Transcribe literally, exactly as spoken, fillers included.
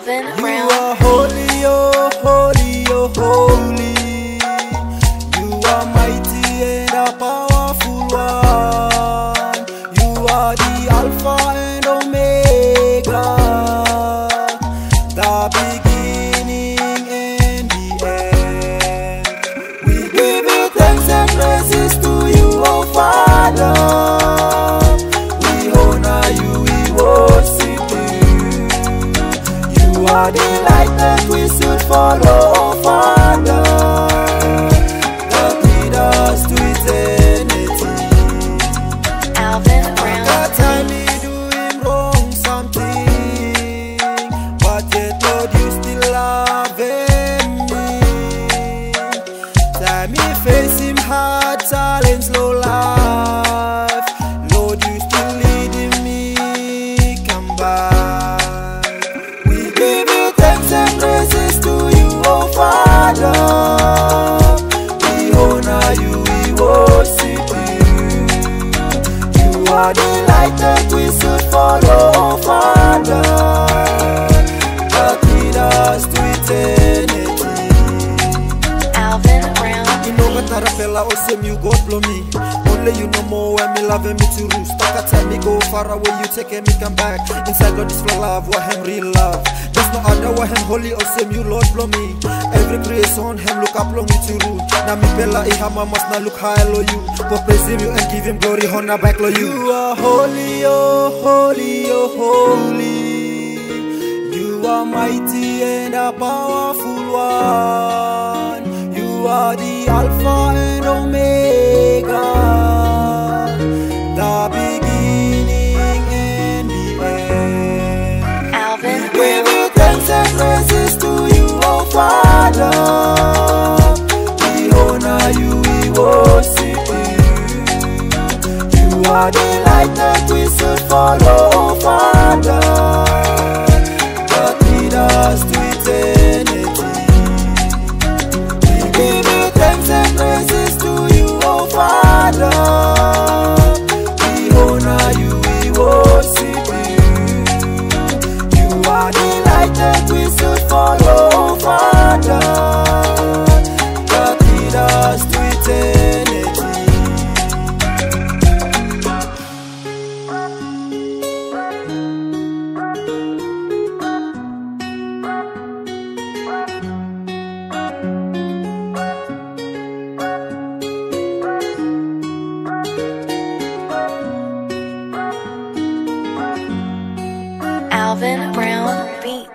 Alvin You Brown. are holy, oh holy, oh holy. You are mighty and a powerful one. You are the Alpha and Omega, the beginning and the end. We give you thanks and praises to you, oh Father. We honor you, we worship you. You are the light that we should follow, oh Father, that lead us to eternity. Alvin Brown. That time we doing wrong something, but yet Lord you still love me. Time me face him hard challenge low life, Lord you still leading me, come back. We give you thanks and praises to you, oh Father. We honor you, we worship you. You are the light that we should follow, oh Father, that lead us to eternity. Alvin Brown. You know what I feel like, oh same you God blow me. Only you know more when me loving me to roost. Stuck at time me go far away, you take me come back. Inside God is for love, what him real love. There's no other what him holy, oh same you Lord blow me. Every praise on him look up long me to root. Now me bella ihama must not look high low you. For praise him you and give him glory, honor back low you. You are holy, oh holy, oh holy. You are mighty and a powerful one. You are the Alpha and Omega, the beginning and the end. Alvin We give you thanks and praises to you, oh Father. We honor you, we worship you. You are the light that we should follow, oh Father, that lead us to eternity. We give you thanks and praises to you, oh Father. We honor you, we worship you. You are the light that we should follow, oh Father, that lead us to eternity. Alvin Brown Beat.